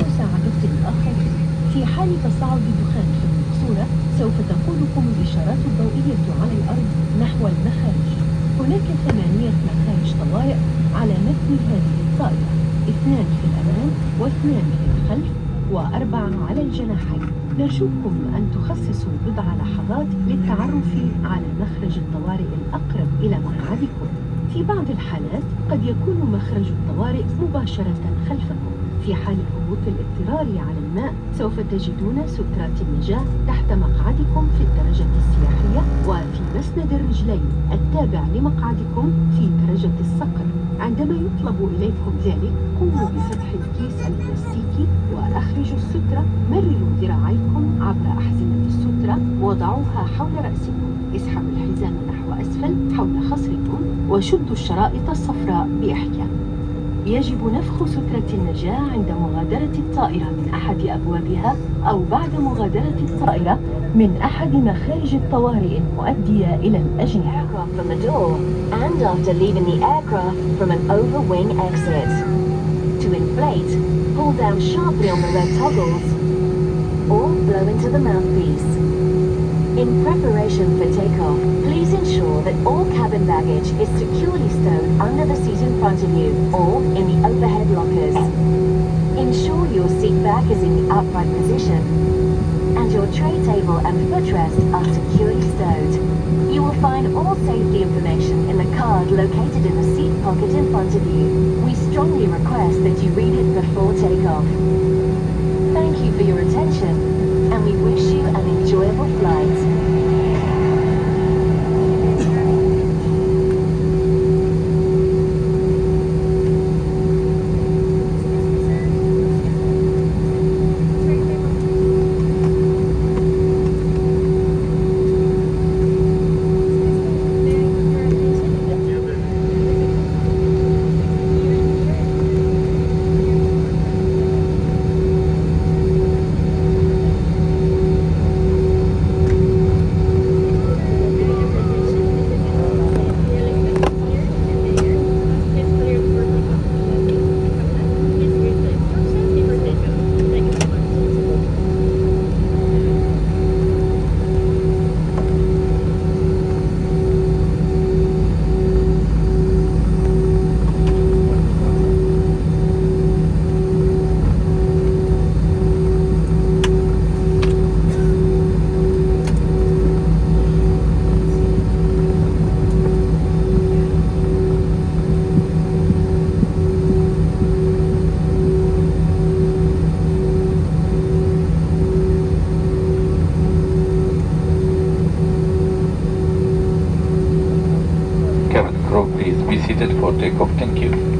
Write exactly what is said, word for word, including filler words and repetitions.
ومساعدة الآخرين. في حال تصاعد دخان في المقصورة سوف تقودكم الإشارات الضوئية على الأرض نحو المخارج. هناك ثمانية مخارج طوارئ على متن هذه الطائرة، اثنان في الأمام واثنان في الخلف وأربعة على الجناحين. نرجوكم أن تخصصوا بضع لحظات للتعرف على مخرج الطوارئ الأقرب إلى مقعدكم. في بعض الحالات قد يكون مخرج الطوارئ مباشرة خلفكم. في حال هبوط الاضطرار على الماء سوف تجدون سترات النجاة تحت مقعدكم في الدرجة السياحية وفي مسند الرجلين التابع لمقعدكم في درجة الصقر. عندما يطلب إليكم ذلك قوموا بفتح الكيس البلاستيكي وأخرجوا السترة. مرروا ذراعيكم عبر أحزمة السترة وضعوها حول رأسكم. اسحبوا الحزام نحو أسفل حول خصركم وشدوا الشرائط الصفراء بإحكام. يجب نفخ سترة النجاة عند مغادرة الطائرة من أحد أبوابها أو بعد مغادرة الطائرة من أحد مخارج الطوارئ المؤدية إلى الأجنحة. From the door and after leaving the aircraft from an over-wing exit. To inflate, pull down sharply on the red toggles or blow into the mouthpiece. In preparation for takeoff, please ensure that all cabin baggage is securely stowed under the seat in front of you or in the overhead lockers. Ensure your seat back is in the upright position and your tray table and footrest are securely stowed. You will find all safety information in the card located in the seat pocket in front of you. We strongly request that you read it before takeoff. Thank you for your attention, and we wish you an enjoyable flight. Please be seated for takeoff. Thank you.